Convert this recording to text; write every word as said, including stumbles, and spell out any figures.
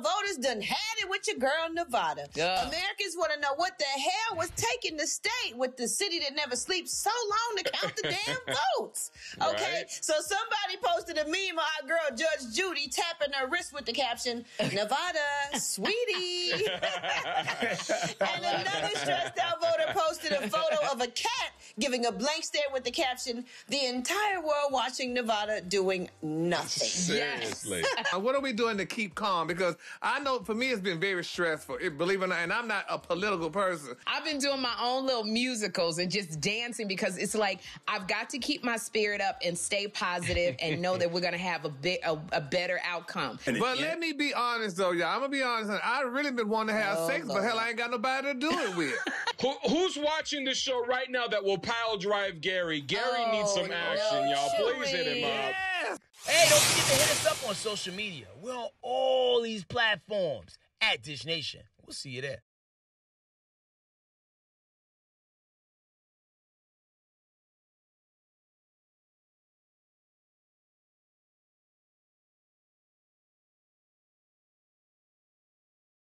Voters done had it with your girl, Nevada. Yeah. Americans want to know what the hell was taking the state with the city that never sleeps so long to count the damn votes. Okay, Right. so somebody posted a meme of our girl, Judge Judy, tapping her wrist with the caption, Nevada, sweetie. And another stressed out voter posted a photo of a cat giving a blank stare with the caption, the entire world watching Nevada doing nothing. Seriously. Uh, What are we doing to keep calm? Because I know for me it's been very stressful, it, believe it or not, and I'm not a political person. I've been doing my own little musicals and just dancing because it's like I've got to keep my spirit up and stay positive and know that we're going to have a bit a, a better outcome. But let me be honest though, y'all. I'm gonna be honest. I really been wanting to have Oh, sex, but Lord. hell, I ain't got nobody to do it with. Who, who's watching the show right now that will pile drive Gary? Gary needs some no, action, y'all. Please hit him up. Yes. Hey, don't forget to hit us up on social media. We're on all these platforms at Dish Nation. We'll see you there.